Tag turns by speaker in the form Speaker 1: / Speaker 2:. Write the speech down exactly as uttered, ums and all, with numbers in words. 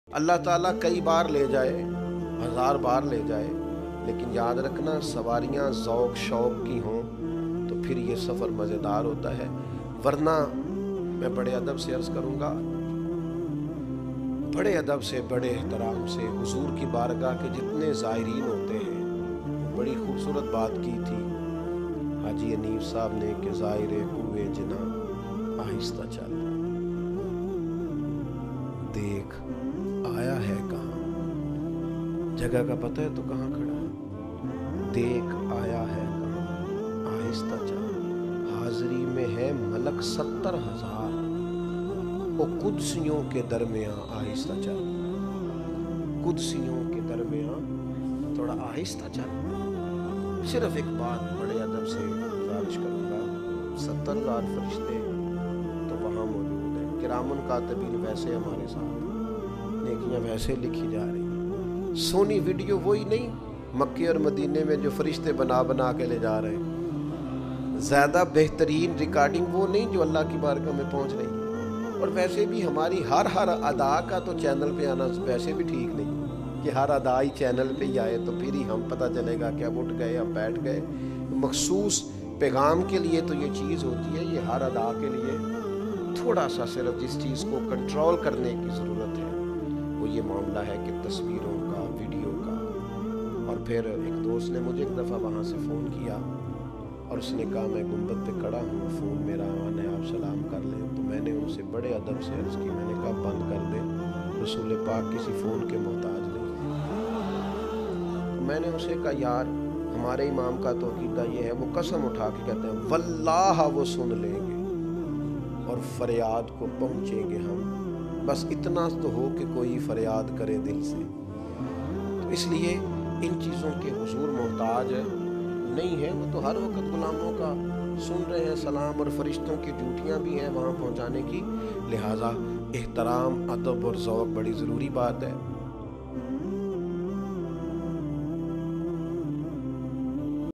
Speaker 1: اللہ تعالیٰ کئی بار لے جائے، ہزار بار لے جائے، لیکن یاد رکھنا سواریاں ذوق شوق کی ہوں تو پھر یہ سفر مزیدار ہوتا ہے، ورنہ میں بڑے ادب سے عرض کروں گا، بڑے ادب سے، بڑے احترام سے حضور کی بارگاہ کے جتنے زائرین ہوتے ہیں، بڑی خوبصورت بات کی تھی حاجی انیف صاحب نے کہ زائر کوئے جنا آہستہ چل، دیکھ آیا ہے کہاں، جگہ کا پتہ ہے تو کہاں کھڑا ہے، دیکھ آیا ہے کہاں آہستہ چل، حاضری میں ہے ملک ستر ہزار، وہ قدسیوں کے درمیان آہستہ چل، قدسیوں کے درمیان تھوڑا آہستہ چل۔ صرف ایک بات بڑے ادب سے گزارش کروں گا، ستر ہزار فرشتے تو وہاں موجود ہیں، کرام الکاتبین ویسے ہمارے ساتھ، نیکیاں ویسے لکھی جا رہی ہیں، سونی ویڈیو وہی نہیں مکے اور مدینے میں جو فرشتے بنا بنا کے لے جا رہے ہیں، زیادہ بہترین ریکارڈنگ وہ نہیں جو اللہ کی بارگاہ میں پہنچ رہی ہے، اور ویسے بھی ہماری ہر ہر ادا کا تو چینل پہ آنا ویسے بھی ٹھیک نہیں کہ ہر ادا ہی چینل پہ ہی آئے تو پھر ہی ہم پتہ چلے گا کہ اب اٹھ گئے اب بیٹھ گئے، مخصوص پیغام کے لیے تو یہ چیز ہوتی ہے، یہ ہر ادا کے لیے تھوڑا سا صرف جس چیز کو کنٹرول کرنے کی ضرورت ہے وہ یہ معاملہ ہے کہ تصویروں کا، ویڈیو کا۔ اور پھر ایک دوست نے مجھے ایک دفعہ وہاں سے فون کیا اور اس نے کہا میں گنبد پہ کھڑا ہوں، فون میرا آن ہے، آپ سلام کر لیں، تو میں نے ان سے بڑے ادب سے عرض کی، میں نے کہا بند کر دیں، رسول پاک کسی فون کے محتاج نہیں۔ تو میں نے اسے کہا یار ہمارے امام کا تو عقیدہ یہ ہے، وہ قسم اٹھا کے کہتے ہیں واللہ وہ سن لیں گے اور فریاد کو پہنچیں گے ہم، بس اتنا تو ہو کہ کوئی فریاد کرے دل سے۔ تو اس لیے ان چیزوں کے حضور محتاج نہیں ہے، وہ تو ہر وقت غلاموں کا سن رہے ہیں سلام، اور فرشتوں کی ڈیوٹیاں بھی ہیں وہاں پہنچانے کی، لہٰذا احترام، ادب اور ذوق بڑی ضروری بات ہے۔